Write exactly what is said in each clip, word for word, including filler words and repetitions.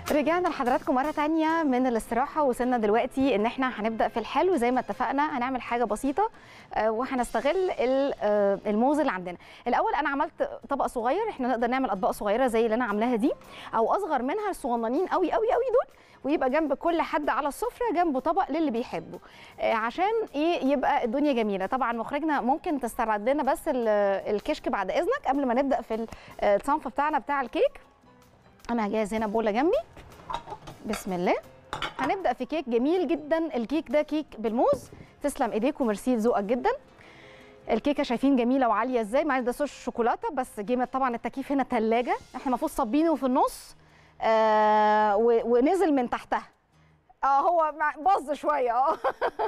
رجعنا لحضراتكم مرة تانية من الاستراحة، وصلنا دلوقتي ان احنا هنبدأ في الحلو زي ما اتفقنا. هنعمل حاجة بسيطة وهنستغل الموز اللي عندنا. الاول انا عملت طبق صغير، احنا نقدر نعمل اطباق صغيرة زي اللي انا عاملاها دي او اصغر منها، الصغننين قوي قوي قوي دول، ويبقى جنب كل حد على السفرة جنبه طبق للي بيحبه، عشان ايه يبقى الدنيا جميلة. طبعا مخرجنا ممكن تستعرض لنا بس الكشك بعد اذنك قبل ما نبدأ في الصنف بتاعنا بتاع الكيك. انا هجهز هنا بوله جنبي. بسم الله. هنبدا في كيك جميل جدا. الكيك ده كيك بالموز. تسلم ايديك وميرسي ذوقك جدا. الكيكه شايفين جميله وعاليه ازاي، معايا ده صوص شوكولاته بس جيمت. طبعا التكييف هنا ثلاجه، احنا المفروض صابينه في النص آه ونزل من تحتها. اه هو باظ شويه اه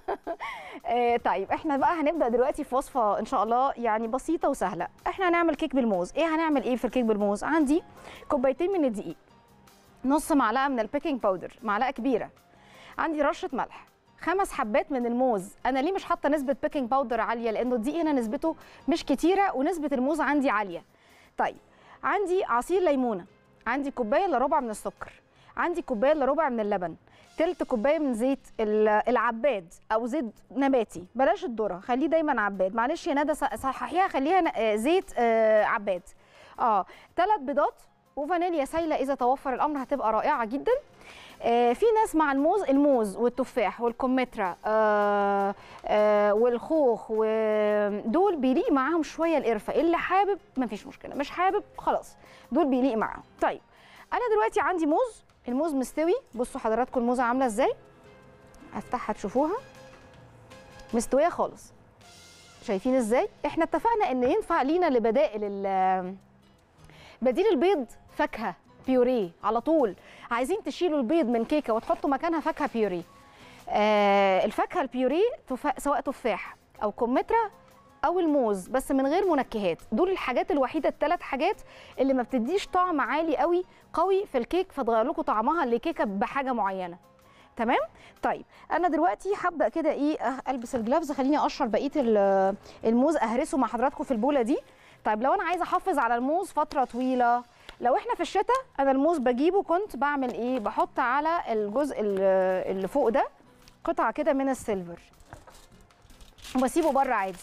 طيب احنا بقى هنبدا دلوقتي في وصفه ان شاء الله يعني بسيطه وسهله. احنا هنعمل كيك بالموز. ايه هنعمل ايه في الكيك بالموز؟ عندي كوبايتين من الدقيق، نص معلقه من البيكنج باودر، معلقه كبيره، عندي رشه ملح، خمس حبات من الموز. انا ليه مش حاطه نسبه بيكنج باودر عاليه؟ لانه الدقيق هنا نسبته مش كتيره ونسبه الموز عندي عاليه. طيب عندي عصير ليمونه، عندي كوبايه الا ربع من السكر، عندي كوبايه الا ربع من اللبن، تلت كوبايه من زيت العباد او زيت نباتي، بلاش الذره، خليه دايما عباد. معلش يا ندى صححيها خليها زيت عباد. اه ثلاث بيضات وفانيليا سايله اذا توفر الامر هتبقى رائعه جدا. آه في ناس مع الموز الموز والتفاح والكمثرى آه آه والخوخ ودول بيليق معاهم شويه القرفه. اللي حابب مفيش مشكله، مش حابب خلاص دول بيليق معاهم. طيب انا دلوقتي عندي موز، الموز مستوي. بصوا حضراتكم الموزه عامله ازاي، هفتحها تشوفوها مستويه خالص. شايفين ازاي؟ احنا اتفقنا ان ينفع لينا لبدائل بديل البيض فاكهه بيوريه على طول. عايزين تشيلوا البيض من كيكه وتحطوا مكانها فاكهه بيوريه. آه الفاكهه البيوريه تفا... سواء تفاح او كمثرى او الموز بس من غير منكهات. دول الحاجات الوحيده، الثلاث حاجات اللي ما بتديش طعم عالي قوي قوي في الكيك فتغير لكم طعمها لكيكه بحاجه معينه. تمام؟ طيب انا دلوقتي هبدا كده ايه البس الجلافز. خليني اقشر بقيه الموز اهرسه مع حضراتكم في البوله دي. طيب لو انا عايزه احافظ على الموز فتره طويله، لو احنا في الشتاء انا الموز بجيبه كنت بعمل ايه؟ بحط على الجزء اللي فوق ده قطعه كده من السيلفر وبسيبه بره عادي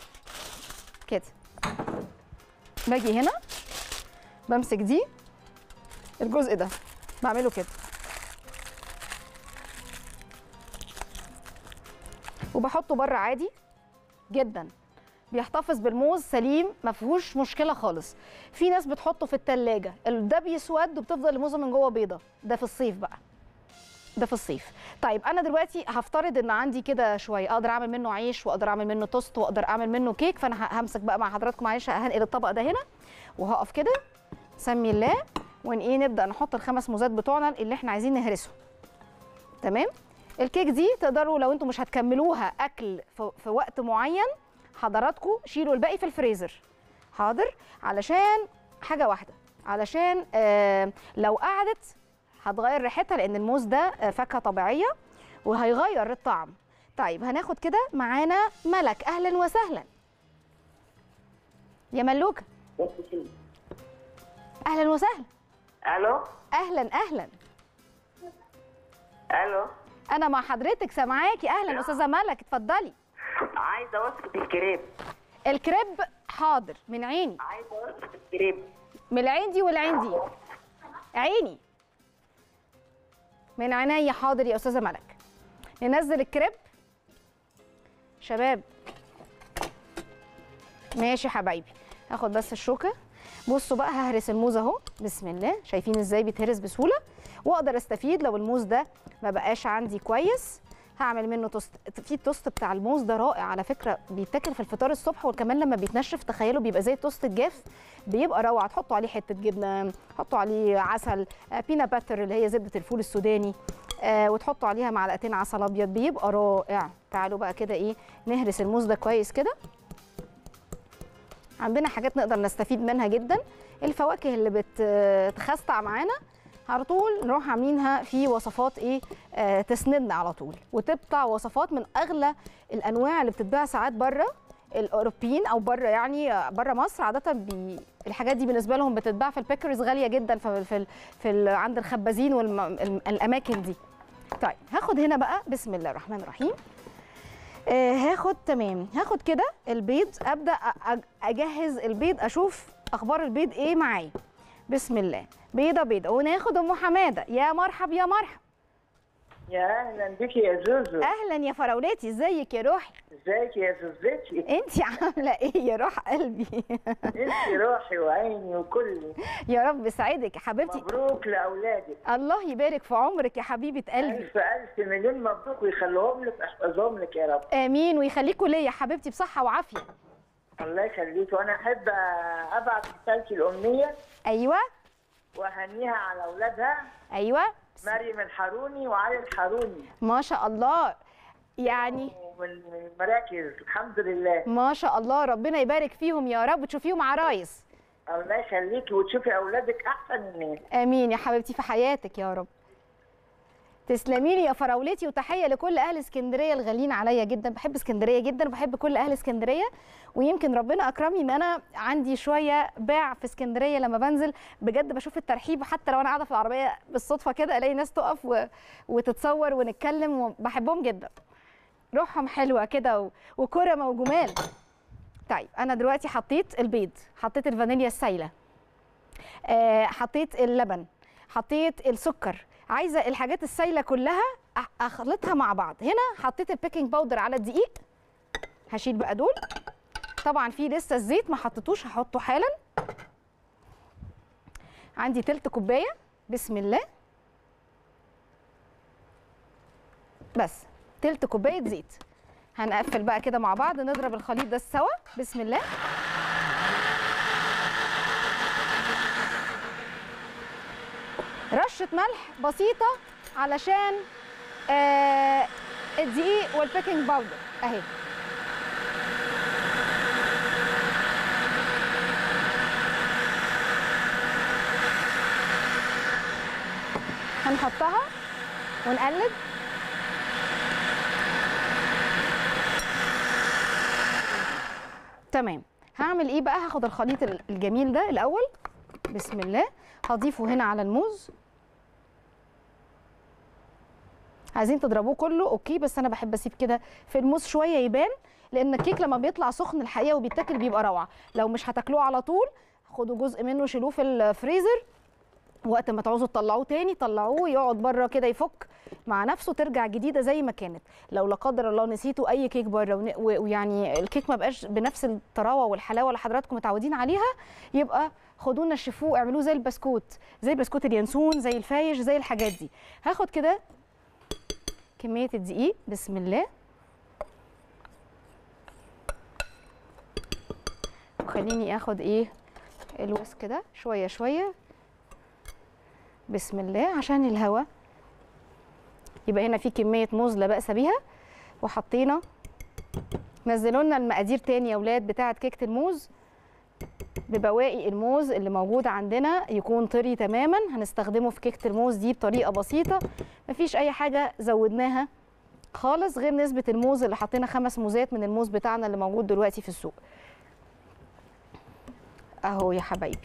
كده. باجي هنا بمسك دي الجزء ده بعمله كده وبحطه بره عادي جدا، بيحتفظ بالموز سليم ما فيهوش مشكله خالص. في ناس بتحطه في الثلاجه ده بيسود وبتفضل الموزه من جوه بيضه، ده في الصيف بقى، ده في الصيف. طيب انا دلوقتي هفترض ان عندي كده شويه اقدر اعمل منه عيش واقدر اعمل منه توست واقدر اعمل منه كيك. فانا همسك بقى مع حضراتكم، معلش هنقل الطبق ده هنا وهقف كده سمي الله ون ايه نبدا نحط الخمس موزات بتوعنا اللي احنا عايزين نهرسهم. تمام؟ الكيك دي تقدروا لو انتم مش هتكملوها اكل في وقت معين حضراتكم شيلوا الباقي في الفريزر. حاضر؟ علشان حاجه واحده، علشان آه لو قعدت هتغير ريحتها لان الموز ده فاكهه طبيعيه وهيغير الطعم. طيب هناخد كده معانا ملك. اهلا وسهلا يا ملوكه. اهلا وسهلا. الو. اهلا اهلا. الو. انا مع حضرتك سامعاكي. اهلا استاذه ملك، اتفضلي. عايزه وصفه الكريب. الكريب حاضر من عيني. عايزه وصفه الكريب من العين دي والعين دي. عيني من عينيا. حاضر يا استاذه ملك. ننزل الكريب شباب. ماشي يا حبايبي. هاخد بس الشوكه. بصوا بقى ههرس الموز اهو. بسم الله. شايفين ازاي بيتهرس بسهوله؟ واقدر استفيد لو الموز ده ما بقاش عندي كويس هعمل منه توست. في التوست بتاع الموز ده رائع على فكره، بيتاكل في الفطار الصبح وكمان لما بيتنشف تخيلوا بيبقى زي التوست الجاف، بيبقى روعه. تحطوا عليه حته جبنه، تحطوا عليه عسل بينا باتر اللي هي زبده الفول السوداني، آه وتحطوا عليها معلقتين عسل ابيض، بيبقى رائع. تعالوا بقى كده ايه نهرس الموز ده كويس كده. عندنا حاجات نقدر نستفيد منها جدا. الفواكه اللي بتخستع معانا على طول نروح عاملينها في وصفات ايه آه تسندنا على طول وتبقى وصفات من اغلى الانواع اللي بتتباع ساعات بره. الاوروبيين او بره، يعني بره مصر عاده بي الحاجات دي بالنسبه لهم بتتباع في البيكرز غاليه جدا في في في ال عند الخبازين والاماكن دي. طيب هاخد هنا بقى بسم الله الرحمن الرحيم. آه هاخد تمام هاخد كده البيض، ابدا اجهز البيض، اشوف اخبار البيض ايه معايا. بسم الله. بيضه بيضه. وناخد ام حماده. يا مرحب يا مرحب. يا اهلا بيكي يا زوزو. اهلا يا فراولاتي، ازيك يا روحي؟ ازيك يا زوزتي؟ انتي عامله ايه يا روح قلبي؟ انتي روحي وعيني وكلي. يا رب يسعدك يا حبيبتي. مبروك لاولادك. الله يبارك في عمرك يا حبيبه قلبي. الف الف مليون مبروك ويخليهم لك ويحفظهم لك يا رب. امين ويخليكوا ليا يا حبيبتي بصحه وعافيه. الله يخليكي. وانا احب ابعت رسالتي الامنيه. ايوه. واهنيها على اولادها. ايوه. مريم الحاروني وعلي الحاروني. ما شاء الله. يعني من من المراكز الحمد لله. ما شاء الله، ربنا يبارك فيهم يا رب وتشوفيهم عرايس. الله يخليكي وتشوفي اولادك احسن الناس. امين يا حبيبتي في حياتك يا رب. تسلمي لي يا فراولتي، وتحيه لكل اهل اسكندريه الغاليين عليا جدا. بحب اسكندريه جدا وبحب كل اهل اسكندريه، ويمكن ربنا اكرمني ان انا عندي شويه باع في اسكندريه. لما بنزل بجد بشوف الترحيب، حتى لو انا قاعده في العربيه بالصدفه كده الاقي ناس تقف و... وتتصور ونتكلم، وبحبهم جدا. روحهم حلوه كده و... وكرمه وجمال. طيب انا دلوقتي حطيت البيض، حطيت الفانيليا السايله، آه حطيت اللبن، حطيت السكر. عايزه الحاجات السايله كلها اخلطها مع بعض. هنا حطيت البيكنج باودر على الدقيق، هشيل بقى دول. طبعا في لسه الزيت ما حطيتوش، هحطه حالا. عندي تلت كوبايه. بسم الله. بس تلت كوبايه زيت. هنقفل بقى كده مع بعض، نضرب الخليط ده سوا. بسم الله. رشة ملح بسيطة علشان آه الدقيق والبيكنج باودر اهي. هنحطها ونقلب. تمام. هعمل ايه بقى؟ هاخد الخليط الجميل ده الاول. بسم الله. هضيفه هنا على الموز. عايزين تضربوه كله اوكي، بس انا بحب اسيب كده في الموز شويه يبان، لان الكيك لما بيطلع سخن الحقيقه وبيتاكل بيبقى روعه. لو مش هتاكلوه على طول خدوا جزء منه شيلوه في الفريزر، وقت ما تعوزوا تطلعوه تاني طلعوه يقعد بره كده يفك مع نفسه، ترجع جديده زي ما كانت. لو لا قدر الله نسيتوا اي كيك بره ويعني الكيك ما بقاش بنفس الطراوه والحلاوه اللي حضراتكم متعودين عليها، يبقى خدوه نشفوه اعملوه زي البسكوت، زي بسكوت اليانسون، زي الفايش، زي الحاجات دي. هاخد كده كميه الدقيق. بسم الله. وخليني اخد ايه الويسك ده شويه شويه. بسم الله. عشان الهواء يبقى هنا في كميه موز لا باس بيها. وحطينا، نزلوا لنا المقادير تاني يا اولاد بتاعه كيكه الموز ببواقي الموز اللي موجود عندنا، يكون طري تماما. هنستخدمه في كيكه الموز دي بطريقه بسيطه، مفيش اي حاجه زودناها خالص غير نسبه الموز اللي حطينا خمس موزات من الموز بتاعنا اللي موجود دلوقتي في السوق اهو يا حبايبي.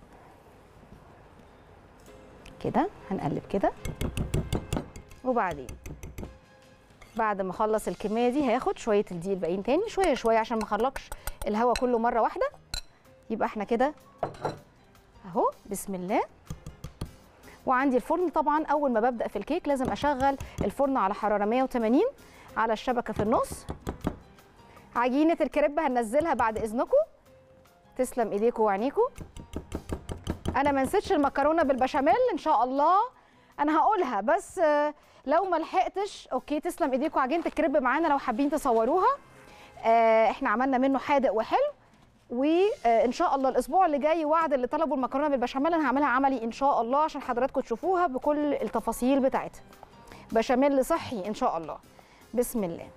كده هنقلب كده، وبعدين بعد ما اخلص الكميه دي هاخد شويه الدقيق الباقيين تاني شويه شويه عشان ما اخلقش الهواء كله مره واحده. يبقى احنا كده اهو. بسم الله. وعندي الفرن طبعا. اول ما ببدا في الكيك لازم اشغل الفرن على حراره مية وتمانين على الشبكه في النص. عجينه الكريب هننزلها بعد اذنكم. تسلم ايديكم وعينيكم. انا ما نسيتش المكرونه بالبشاميل ان شاء الله، انا هقولها بس لو ما لحقتش اوكي. تسلم ايديكم. عجينه الكريب معانا لو حابين تصوروها، احنا عملنا منه حادق وحلو، وان شاء الله الاسبوع اللي جاي وعد اللي طلبوا المكرونه بالبشاميل انا هعملها عملي ان شاء الله عشان حضراتكم تشوفوها بكل التفاصيل بتاعتها. بشاميل صحي ان شاء الله. بسم الله.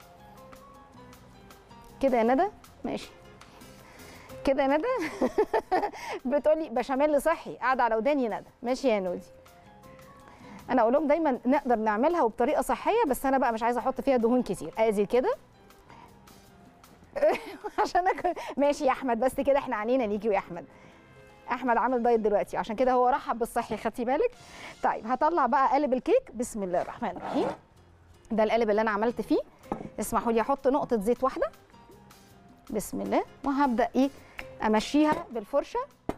كده يا ندى؟ ماشي كده يا ندى. بتقولي بشاميل صحي، قاعده على وداني ندى. ماشي يا نودي. انا اقول لهم دايما نقدر نعملها وبطريقه صحيه، بس انا بقى مش عايزه احط فيها دهون كتير. ادي كده عشان أكل. ماشي يا احمد، بس كده احنا عنينا ليكي يا احمد. احمد عامل دايت دلوقتي عشان كده هو رحب بالصحي، خدتي بالك؟ طيب هطلع بقى قالب الكيك. بسم الله الرحمن الرحيم. ده القالب اللي انا عملت فيه. اسمحوا لي احط نقطه زيت واحده. بسم الله. وهبدا ايه امشيها بالفرشه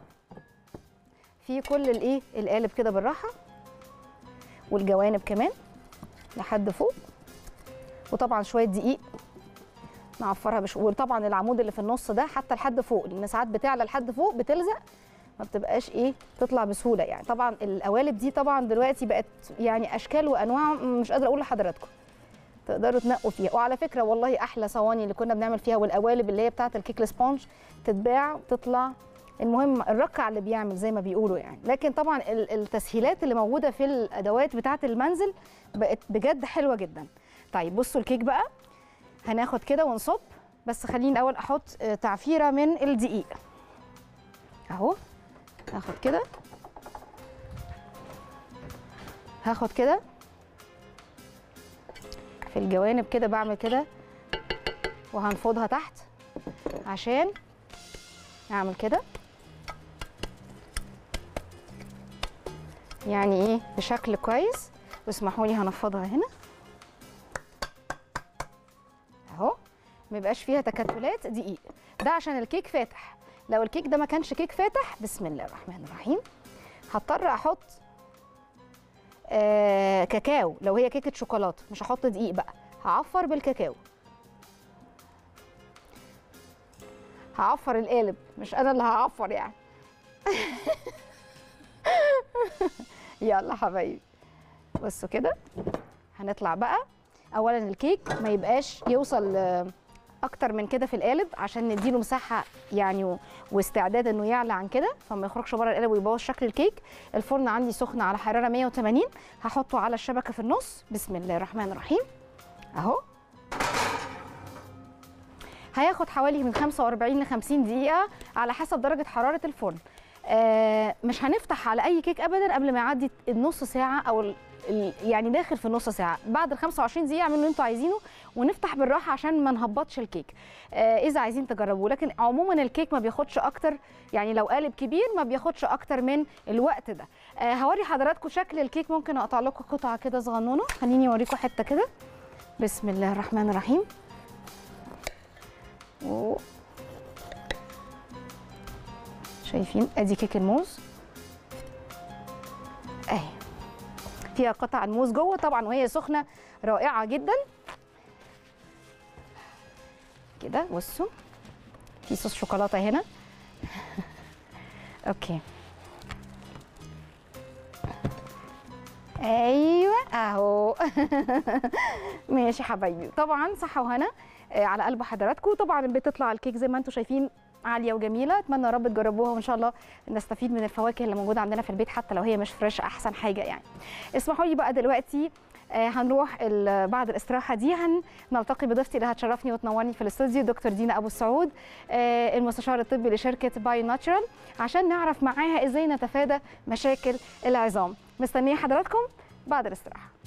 في كل الايه القالب كده بالراحه، والجوانب كمان لحد فوق. وطبعا شويه دقيق نعفرها بش... وطبعا العمود اللي في النص ده حتى لحد فوق، لان ساعات بتعلى لحد فوق بتلزق، ما بتبقاش ايه تطلع بسهوله يعني. طبعا القوالب دي طبعا دلوقتي بقت يعني اشكال وانواع مش قادره اقول لحضراتكم، تقدروا تنقوا فيها. وعلى فكره والله احلى صواني اللي كنا بنعمل فيها والقوالب اللي هي بتاعه الكيك السبونج تتباع وتطلع. المهم الركع اللي بيعمل زي ما بيقولوا يعني. لكن طبعا التسهيلات اللي موجوده في الادوات بتاعه المنزل بقت بجد حلوه جدا. طيب بصوا الكيك بقى هناخد كده ونصب، بس خليني الاول احط تعفيره من الدقيق اهو. هاخد كده هاخد كده في الجوانب كده، بعمل كده وهنفضها تحت عشان اعمل كده يعني ايه بشكل كويس. واسمحوا لي هنفضها هنا اهو، ما يبقاش فيها تكتلات دقيق. ده عشان الكيك فاتح. لو الكيك ده ما كانش كيك فاتح، بسم الله الرحمن الرحيم، هضطر احط آه كاكاو. لو هي كيكه شوكولاته مش هحط دقيق بقى، هعفر بالكاكاو. هعفر القالب، مش انا اللي هعفر يعني. يلا حبايبي بصوا كده. هنطلع بقى اولا الكيك ما يبقاش يوصل اكتر من كده في القالب عشان نديله مساحه يعني واستعداد انه يعلى عن كده، فما يخرجش بره القالب ويبوظ شكل الكيك. الفرن عندي سخن على حراره مية وتمانين، هحطه على الشبكه في النص. بسم الله الرحمن الرحيم اهو. هياخد حوالي من خمسة وأربعين ل خمسين دقيقه على حسب درجه حراره الفرن. آه مش هنفتح على اي كيك ابدا قبل ما يعدي النص ساعه او يعني داخل في النص ساعه. بعد ال خمسة وعشرين دقيقه اعملوا اللي انتوا عايزينه، ونفتح بالراحه عشان ما نهبطش الكيك آه اذا عايزين تجربوه. لكن عموما الكيك ما بياخدش اكتر، يعني لو قالب كبير ما بياخدش اكتر من الوقت ده. آه هوري حضراتكم شكل الكيك. ممكن اقطع لكم قطعه كده صغنونه، خليني اوريكم حته كده. بسم الله الرحمن الرحيم. أوه. شايفين ادي كيك الموز اهي، فيها قطع الموز جوه طبعا وهي سخنه رائعه جدا كده. بصوا في صوص شوكولاته هنا. اوكي ايوه اهو. ماشي حبايبي، طبعا صحه وهنا على قلب حضراتكم. طبعا بتطلع الكيك زي ما انتم شايفين عاليه وجميله. اتمنى يا رب تجربوها وان شاء الله نستفيد من الفواكه اللي موجوده عندنا في البيت حتى لو هي مش فريش، احسن حاجه يعني. اسمحوا لي بقى دلوقتي آه هنروح بعد الاستراحه دي هنلتقي بضيفتي اللي هتشرفني وتنورني في الاستوديو، دكتور دينا ابو السعود، آه المستشار الطبي لشركه باي ناتشرال، عشان نعرف معاها ازاي نتفادى مشاكل العظام. مستنيه حضراتكم بعد الاستراحه.